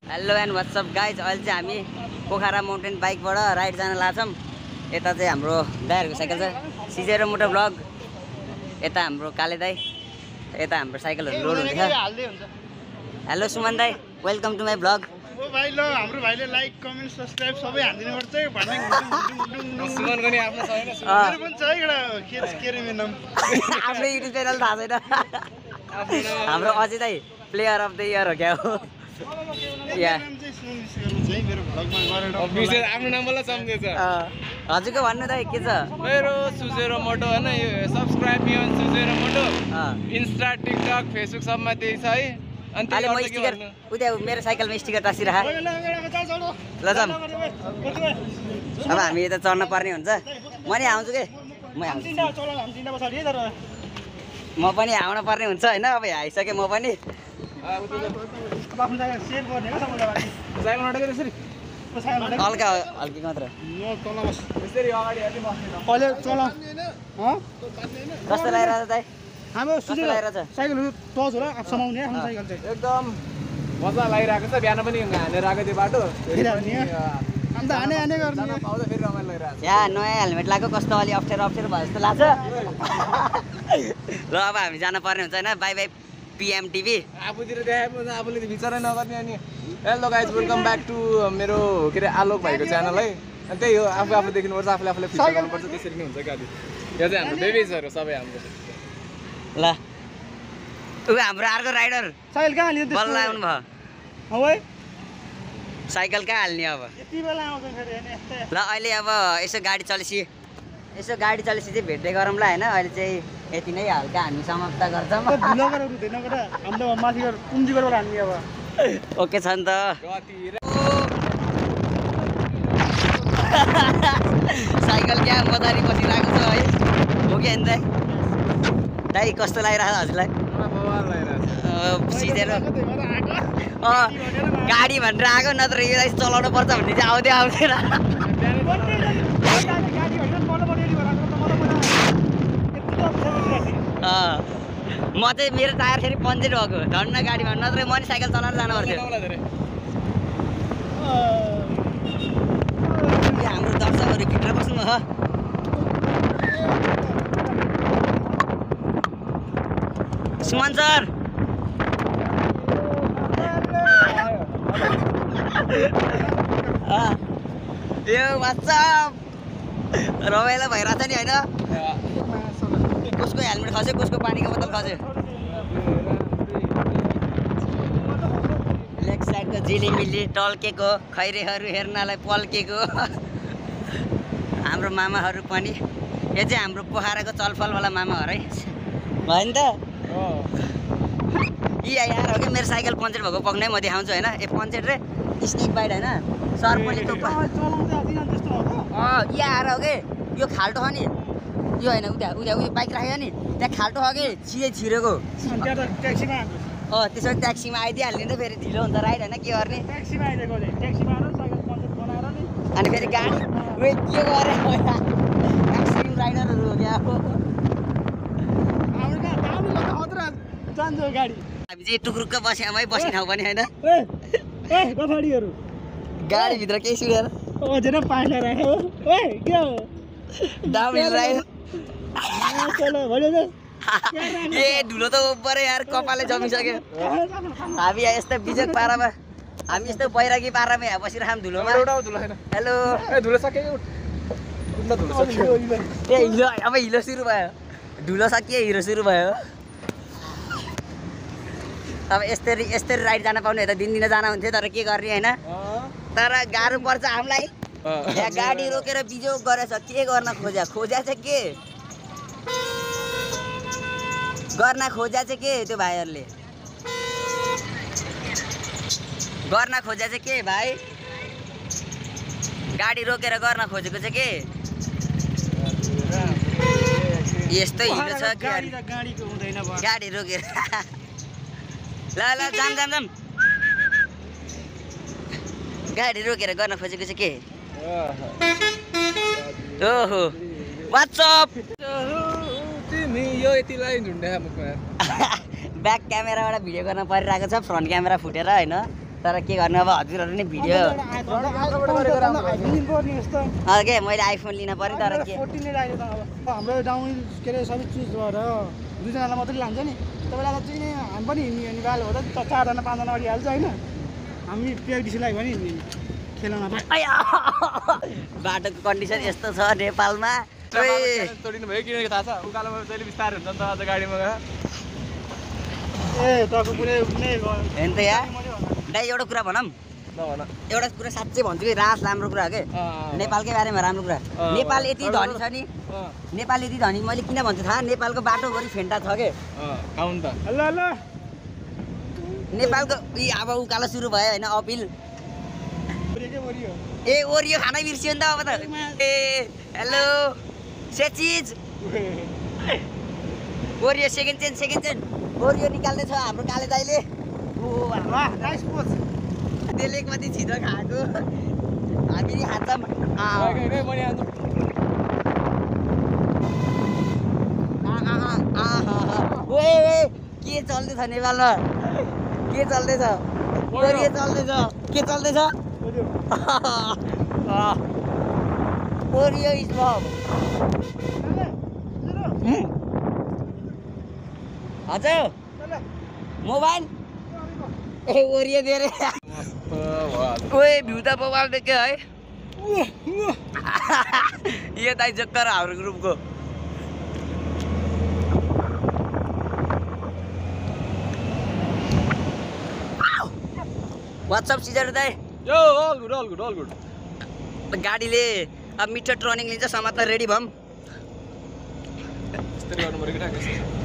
Hello and what's up guys, अहिले चाहिँ हामी पोखरा माउन्टेन बाइकबाट राइड जान लाग्छौँ। यता चाहिँ हाम्रो दाइहरूको साइकल छ, सिजेरो मोटो ब्लग। यता हाम्रो काले दाई, यता हाम्रो साइकलहरू लोड हुन्छ। हेलो सुमन दाई, वेलकम टु माई ब्लग। ओ भाइ ल हाम्रो भाइले लाइक कमेन्ट सब्स्क्राइब सबै हान्दिनु पर्छ है भन्ने सुमनको नि आफ्नो छैन मेरो पनि छ एउटा के रे मेरो नाम आफ्नो युट्युब च्यानल थाहा छैन हाम्रो अझै दाई प्लेयर अफ द इयर हो क्या हो या मेरो भ्लगमा गरेर विशेष आफ्नो नामलाई सम्झेछ। हजुरको भन्नु दाइ के छ? मेरो सुजेरो मोटो हैन, यो सब्स्क्राइब मी अन सुजेरो मोटो। इन्स्टा टिकटक फेसबुक सबमा त्यही छ है। अनि अहिले म स्टिकर उता मेरो साइकलमा स्टिकर टाँसिराख ल जाम। अब हामी यता चढ्न पर्ने हुन्छ। म नि आउँछु के, म पनि आउन पर्ने हुन्छ होइन। अब आइसकेँ म पनि। हल्का हल्की मात्र कस्तो लागिरहेछ दाइ? हाम्रो साइकलहरू टच होला समाउने आफ्नो साइकल चाहिँ एकदम मजा लागिरहेको छ। बिहान पनि हानेर आएको त्यो बाटो अन्त हाने गर्ने पाउँदा फेरि रमाइलो लागिरहेको छ। यहाँ नयाँ हेलमेट लगाएको कस्तो अलि अप्ठ्यारो अप्ठ्यारो भयो जस्तो लाग्छ। ल अब हामी जान पर्ने हुन्छ होइन। Bye bye PM TV. आफूतिर देखाएपछि आफूले विचारै नगर्ने। अनि hello guys, welcome back to मेरो के अरे आलोक भाइको च्यानल है। अनि त्यही हो, आफू आफू देखिनुपर्छ, आफूले आफूले फिचर गर्नुपर्छ। त्यसरी नै हुन्छ गाडी। यो चाहिँ हाम्रो बेबिजहरू सबै हाम्रो। ल ऊ हाम्रो अर्को राइडर साइकल कहाँ हाल्यो बल्ल आउनु भयो। है साइकल कहाँ हाल्ने अब? यति बेला आउँछ फेरि ल अहिले अब यसो गाडी चलेपछि चाहिँ भेट्दै गरौँ ल होइन। अहिले चाहिँ यति नै हल्का हामी समाप्त गर्छौँ। हाम्रो माथि कुम्जीबाट हामी अब ओके छ नि त। साइकल क्या मजाले बसिरहेको छ है। हो कि होइन दाइ? दाइ कस्तो लागिरहेको छ हजुरलाई? सिजेर गाडी भनेर आएको, नत्र यो चलाउनु पर्छ भन्ने चाहिँ आउँदै आउँदैन। म चाहिँ मेरो टायर फेरि पन्चर भएको धन्न गाडीमा, नत्र म नि साइकल चलाएर जानु पर्थ्यो। हाम्रो दर्शकहरू भित्र बस्नु हो। सुमन सर यो वाट्सअप रमाइलो भइरहेछ नि होइन। कसको हेलमेट खस्यो, कसको पानीको बोतल खस्यो। लेग साइडको झिलिमिली टल्केको, खैरेहरू हेर्नलाई पल्केको हाम्रो मामाहरू पनि। यो चाहिँ हाम्रो पोखराको चलफलवाला मामाहरू है, भयो नि त। यहाँ हो कि मेरो साइकल पन्चर भएको पक्नै म देखाउँछु होइन। ए पन्चर रे स्नेक बाइट होइन, सर्पोलीको यहाँ हो कि यो खाल्टो छ नि, यो होइन उता उयो बाइक राखेको नि त्यहाँ खाल्टो छ कि सिधै छिरेको। त्यसो ट्याक्सीमा आइदिइहाल्ने त फेरि ढिलो हुन्छ राइड होइन। के गर्ने अनि फेरि गाडी उयो के गरे एक्सिडेन्ट राइडरहरू हो क्या। गाडी हामी चाहिँ टुक्रुक्क बस्यामै बस्ने ठाउँ पनि होइन। गफाडीहरू गाडीभित्र केही सुनेर अझै पाइला राख्यो के हो डाउनहिल राइड। ए धुलो त ओभरै यार कपालले जमिसक्यो। हामी यस्तो बिजोग पारामा, हामी यस्तो बैरागी पारामा यहाँ बसिरहेको धुलोमा। हेलो धुलो सक्यो ए हिलो, अब हिलो सुरु भयो। धुलो सकियो, हिरो सुरु भयो। अब यस्तरी राइड जान पाउने त दिन जान हुन्थ्यो, तर के गर्ने होइन। तर गाह्रो पर्छ हामीलाई। यहाँ गाडी रोकेर बिजोग गरेछ। के गर्न खोज्या चाहिँ के गर्न खोज्या चाहिँ के त्यो भाइहरूले गर्न खोज्या चाहिँ के भाइ? गाडी रोकेर गर्न खोजेको चाहिँ के? यस्तो हिलो छ गाडी रोकेर। ल जाम गाडी रोकेर गर्न खोजेको चाहिँ के? ओहो व्हाट्सअप तिमी यो यतिलाई झुन्ड्या मुखमा ब्याक क्यामेराबाट भिडियो गर्न परिरहेको छ, फ्रन्ट क्यामेरा फुटेर होइन। तर के गर्नु अब हजुरहरू नै भिडियो के मैले आइफोन लिन पर्यो तर के हाम्रो डाउन के अरे सबै चुज भएर दुईजनालाई मात्रै लान्छ नि तपाईँलाई चाहिँ नि हामी पनि हिँड्ने अनि बाल हो त 4जना 5जना अगाडि हाल्छ होइन हामी पिआइडिसीलाई पनि हिँड्ने खेल्न बाटोको कन्डिसन यस्तो छ नेपालमा तोडिनु भयो किनकि थाहा छ उकालोमा जहिले बिस्तारै हुन्छ नि त अझ गाडीमा गएर ए तपाईँको कुनै हेर्नु त यहाँ दाइ एउटा कुरा भनौँ नभन एउटा कुरा साँच्चै भन्छु कि रास राम्रो कुरा हो के नेपालकै बारेमा राम्रो कुरा नेपाल यति धनी छ नि नेपाल यति धनी मैले किन भन्छु थाहा नेपालको बाटोभरि फेन्टा छ के खाउँ त ल ल नेपालको अब उकालो सुरु भयो होइन अपिल ए ओरियो खानै बिर्सियो नि त अब त ए हेलो सेचिज ओरियो सेकेन्ड चेन ओरियो निकाल्दैछ हाम्रो काले दाइले नाइस पोज त्यसले कति छिटो खाएको हामी नि खान्छौँ के चल्दैछ नेपालमा के चल्दैछ ओरियो चल्दैछ के चल्दैछ ओरियो इज बम हजुर मोबाइल ए ओरियो दिएर ओए भ्यू त मोबाइल देख्यो है यो दाइ जक्कर हाम्रो ग्रुपको वाट्सअप सिजर दाइ यो अल गुड गाडीले अब मिटर ट्रनिङ लिन्छ समात्न रेडी भम यस्तरी गर्नु पर्यो केटा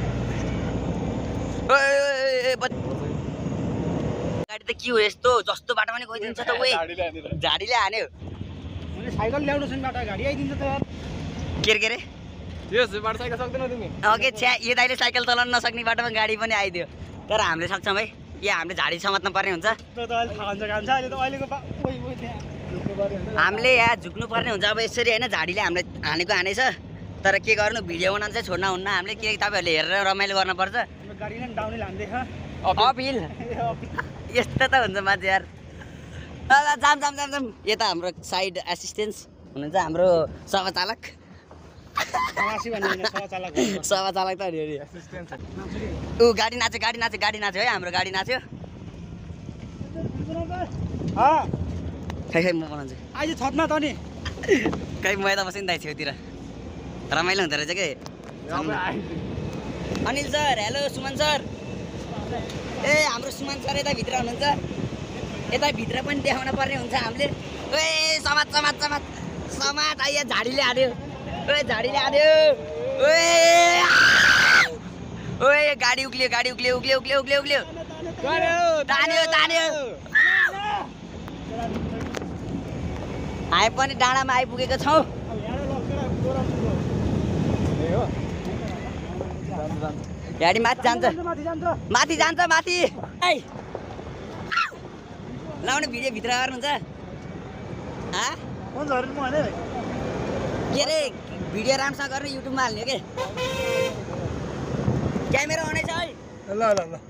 गाडी त के हो यस्तो जस्तो बाटोमा नि गइदिन्छ त ओए झाडीले हान्यो साइकल ल्याउनु छैन बाटो गाडी आइदिन्छ त यार के रे यस बाटो साइकल सक्दैन तिमी ओके छ्या यो दाइले साइकल चलाउन नसक्ने बाटोमा गाडी पनि आइदियो तर हामीले सक्छौँ है या हामीले झाडी समात्न पर्ने हुन्छ हामीले यहाँ झुक्नु पर्ने हुन्छ अब यसरी होइन झाडीले हामीले हानेको हानेछ तर के गर्नु भिडियो बनाउनु चाहिँ छोड्न हुन्न हामीले के तपाईँहरूले हेरेर रमाइलो गर्नुपर्छ अपिल यस्तो त हुन्छ मान्छे यार जाम यता हाम्रो साइड एसिस्टेन्स हुनुहुन्छ हाम्रो सभाचालक सभाचालक त ऊ गाडी नाच्यो है हाम्रो गाडी नाच्यो खै म बनाउँछु अहिले छतमा त नि खै म यता बस्छु नि दाइ छेउतिर रमाइलो हुँदो रहेछ कि Anil sir hello Suman sir ए हाम्रो सुमन सर यता भित्र हुनुहुन्छ यता भित्र पनि देखाउन पर्ने हुन्छ हामीले ए समाज आइया झाडीले हाल्यो ओए झाडीले हाल्यो ओए गाडी उक्लियो तान्यो हामी पनि डाँडामा आइपुगेको छौँ गाडी माथि जान्छ माथि लाउने भिडियो भित्र गर्नुहुन्छ के अरे भिडियो राम्रोसँग गरेर युट्युबमा हाल्ने के क्यामेरा आउने छ है ल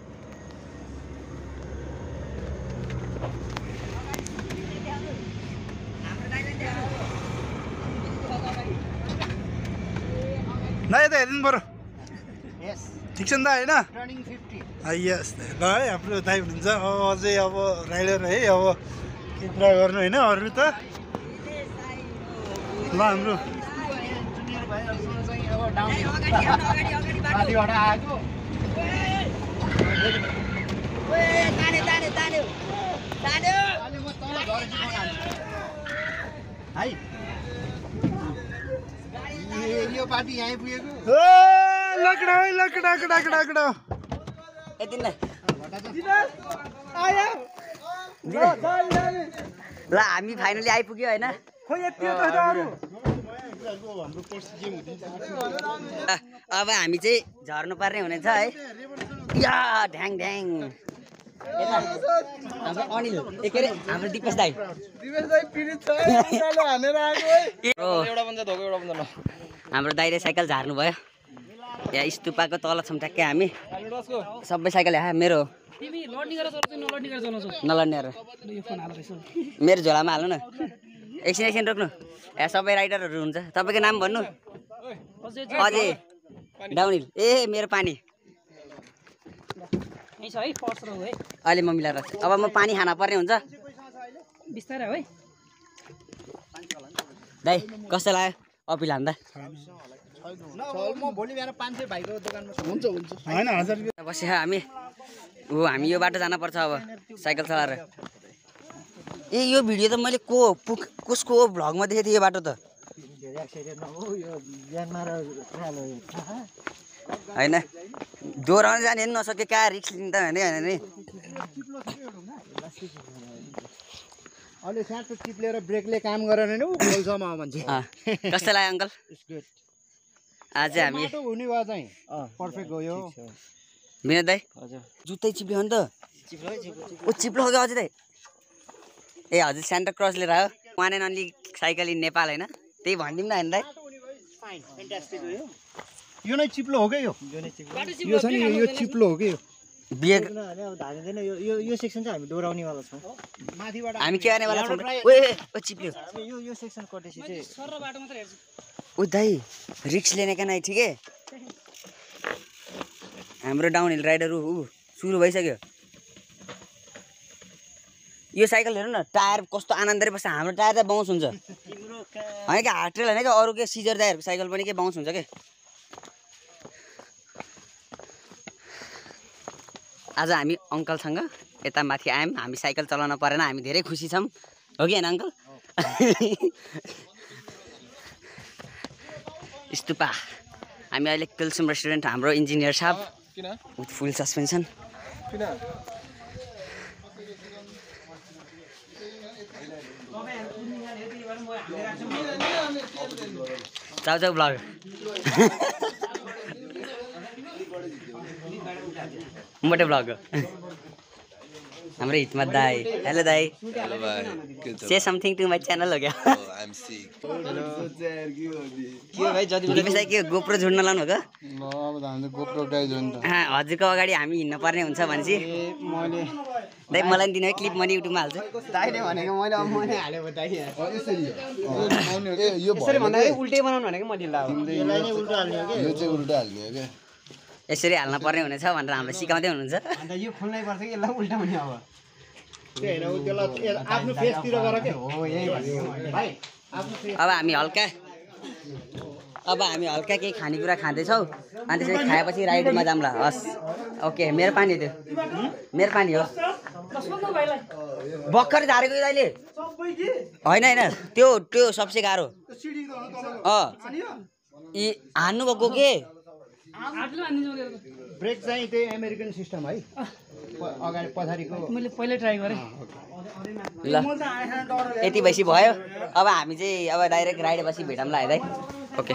नयाँ त हेरिदिनु पर्यो ठिक छ नि त होइन यस ल है हाम्रो दाइ हुनुहुन्छ अब अझै अब राइडर है अब के कुरा गर्नु होइन अरू त ल हाम्रो यो पार्टी यहीँ पुगेको लकडा यति नै ल हामी फाइनली आइपुग्यो होइन अब हामी चाहिँ झर्नु पर्ने हुनेछ है या ढ्याङ हाम्रो अनिल के अरे हाम्रो दिपेश दाई हाम्रो दाइले साइकल झार्नु भयो यहाँ स्तुपाको तल छौँ ट्याक्कै हामी सबै साइकल यहाँ मेरो नलड्ने मेरो झोलामा हाल्नु न एकछिन रोक्नु यहाँ सबै राइडरहरू हुन्छ तपाईँको नाम भन्नु अजय डाउनहिल ए मेरो पानी अहिले म मिलाएर राख्छु अब म पानी खान पर्ने हुन्छ बिस्तारै है दाइ कस्तो लाग्यो अपिल हान्दा बस्यो हामी हामी यो बाटो जानुपर्छ अब साइकल चलाएर ए यो भिडियो त मैले कसको भ्लगमा देखेको थिएँ यो बाटो त होइन दोहोऱ्याउन जाने नि नसके कहाँ रिक्स लिन्छ भने होइन नि अहिले सानो टिप्लेर ब्रेकले काम गरेन नि बोल्छमा मान्छे कस्तो लाग्यो अङ्कल आज हामी हुने भयो चाहिँ पर्फेक्ट हो यो विनोद दाइ जुत्तै चिप्ल्यो नि त ओ चिप्लो हो क्या अझै दाइ ए हजुर सेन्टा क्रस लिएर आयो one and only cycle in Nepal होइन त्यही भनिदिउँ न होइन दाइ यो नै चिप्लो हो क्या यो छ नि यो चिप्लो हो कि यो बिहे धारिँदैन यो सेक्सन चाहिँ हामी दोहोऱ्याउनेवाला छौँ माथिबाट हामी के गर्नेवाला छौँ ओ चिप्ल्यो यो सेक्सन कटेपछि चाहिँ ओ दाइ रिक्स लिने क्या नाइ ठिकै हाम्रो डाउन हिल राइडर सुरु भइसक्यो यो साइकल हेर्नु न टायर कस्तो आनन्दले बस्छ हाम्रो टायर त बाउन्स हुन्छ होइन क्या हार्ड ट्रेल होइन क्या अरू के सिजर दाइहरूको साइकल पनि के बाउन्स हुन्छ क्या आज हामी अङ्कलसँग यता माथि आयौँ हामी साइकल चलाउन परेन हामी धेरै खुसी छौँ हो कि होइन अङ्कल स्तुपा हामी अहिले कुलसुम रेस्टुरेन्ट हाम्रो इन्जिनियर साहब विथ फुल सस्पेन्सन चाउ ब्लग मोटे ब्लग हाम्रो हितमा दाई हेलो दाई say something to my channel हो क्या के गोप्रो जोड्न लानु हो हजुरको अगाडि हामी हिँड्नु पर्ने हुन्छ भनेपछि दाइ मलाई पनि दिनु है क्लिप मनी युट्युबमा हाल्छु यसरी हाल्न पर्ने हुनेछ भनेर हामीलाई सिकाउँदै हुनुहुन्छ अब हामी हल्का केही खानेकुरा खाँदैछौँ अनि त्यसरी खाएपछि राइडमा जाऊँ ल हस् ओके मेरो पानी त्यो मेरो पानी हो भर्खर झारेको अहिले होइन त्यो सबसे गाह्रो यी हान्नु भएको के ब्रेक चाहिँ त्यही अमेरिकन सिस्टम है अगाडि पछाडिको मैले पहिल्यै ट्राई गरेँ ल यति भएपछि भयो अब हामी चाहिँ अब डाइरेक्ट राइड पछि भेटौँला है दाइ ओके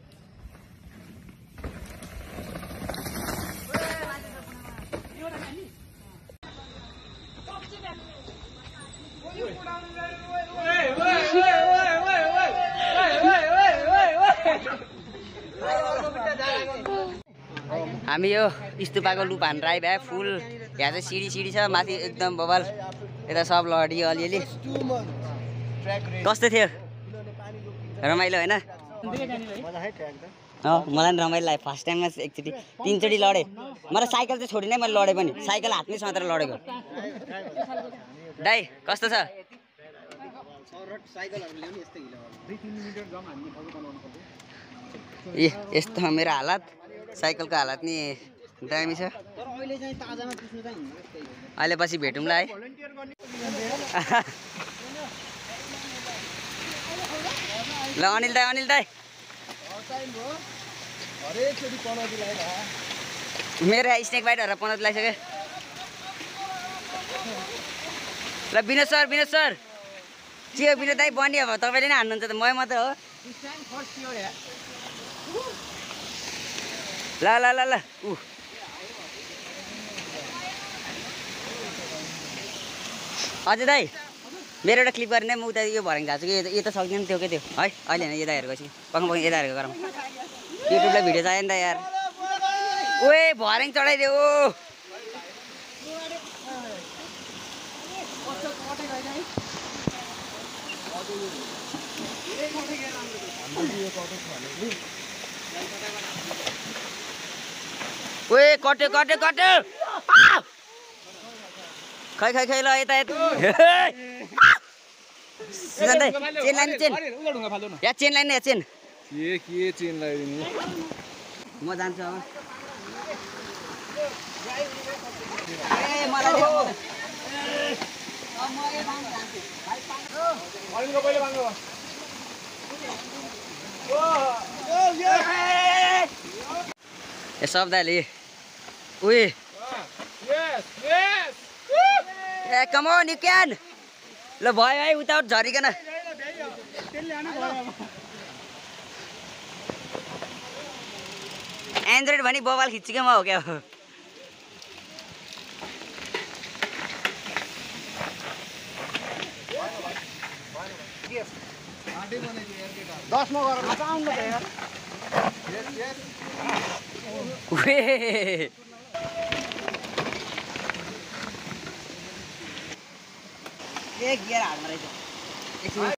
हामी यो स्तुपाको लुप हानेर आइभए फुल यहाँ चाहिँ सिडी छ माथि एकदम बबाल यता सब लडियो अलिअलि कस्तो थियो रमाइलो होइन मलाई पनि रमाइलो लाग्यो फर्स्ट टाइममा एकचोटि 3 चोटि लडेँ मलाई साइकल चाहिँ छोडिनै मैले लडेँ पनि साइकल हातमै समातेर लडेको दाइ कस्तो छ ए यस्तो मेरो हालत साइकलको हालत नि दामी छ अहिले पछि भेटौँला है ल अनिल दाई मेरो स्नेक बाइटहरू 15 लगाइसक्यो ल विनोद सर के हो विनोद दाई बन्यो अब तपाईँले नै हान्नुहुन्छ त म मात्र हो ल अझै दाइ मेरो एउटा क्लिप गर्ने म उता यो भरेङ गएको छु कि यो त सक्दैन थियो के त्यो है अहिले होइन यता हेरेको छु पक्का यता हेरेको गरौँ युट्युबलाई भिडियो चाहियो नि त यार ओए भर्याङ चढाइदेऊ ओए कट्यो कट्यो कट्यो खै खै खै ल यता यता सुगन्धै चेन लाइन चेन या चेन लाइन या चेन के चेन लगाइदिने म जान्छु अब ए मलाई देऊ ए शब्दले उही ए कम अन यु क्यान ल भयो है उता झरिकन एन्ड्रोइड भने बबाल खिच्चेकै म हो क्या 10 मा गरेर आउनु त यार एक गियर हार्डमा रहेछ